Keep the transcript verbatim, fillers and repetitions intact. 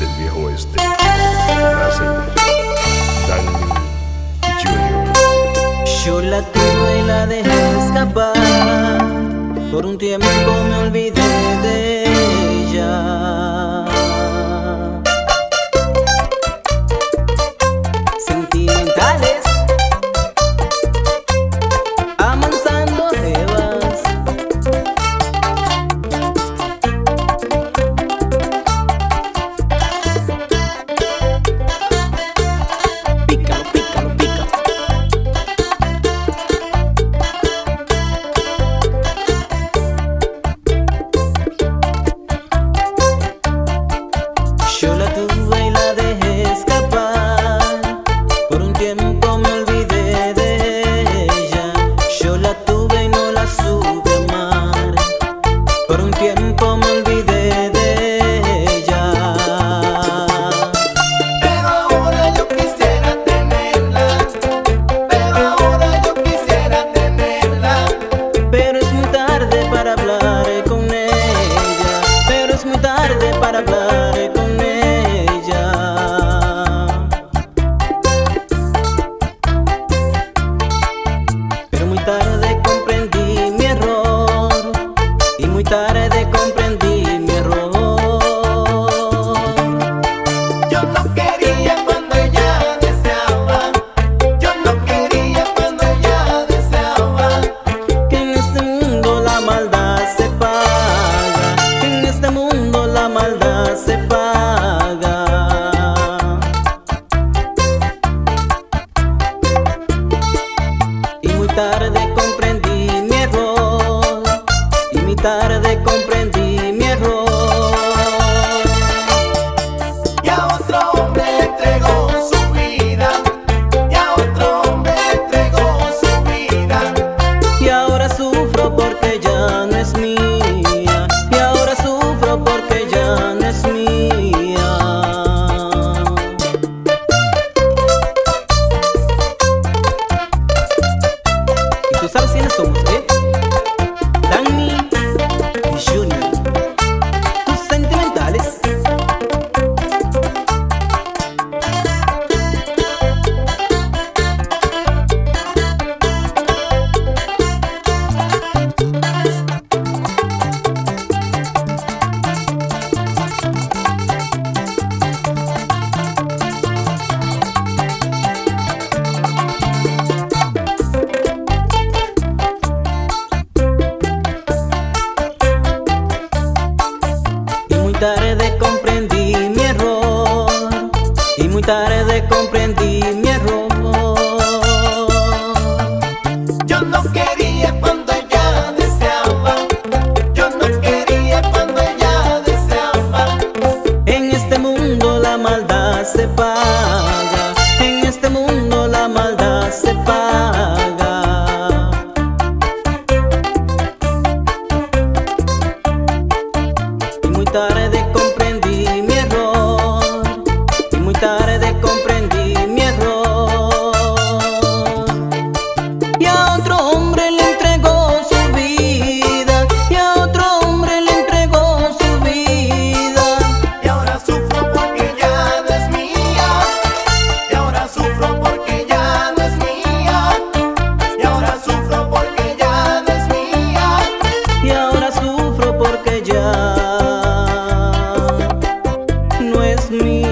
del viejo oeste nacen Danny y Junior. Yo la tuve y la dejé escapar, por un tiempo me olvidé de ella. Sentimentales, amansando jevas. Pícalo, pícalo, pícalo. Yo la tuve y la dejé escapar, por un tiempo me olvidé de ella. Yo la tuve y no la supe amar, por un tiempo me olvidé de ella. Pero ahora yo quisiera tenerla, pero ahora yo quisiera tenerla. Pero es muy tarde para hablar con ella, pero es muy tarde para hablar con ella. Pero muy tarde comprendí mi error, y muy tarde comprendí mi error. Yo no quería cuando ella deseaba, yo no quería cuando ella deseaba. Que en este mundo la maldad se paga, que en este mundo la maldad se paga. Y muy tarde comprendí mi error, y muy tarde comprendí mi error. Y a otro hombre le entregó su vida, y a otro hombre le entregó su vida. Y ahora sufro porque ya no es mía, y ahora sufro porque ya no es mía. Y tú sabes quiénes somos, ¿eh? Danny y Junior, tus sentimentales. Y muy tarde comprendí mi error, y muy tarde comprendí mi error. Yo no quería cuando ella deseaba, yo no quería cuando ella deseaba. En este mundo la maldad se paga, en este mundo la maldad se paga. Y muy tarde comprendí mi error, y muy tarde comprendí mi error. Y a otro hombre le entregó su vida, y a otro hombre le entregó su vida. Y ahora sufro porque ya no es mía, y ahora sufro porque ya no es mía, y ahora sufro porque ya no es mía. Y ahora sufro porque ya no es mío.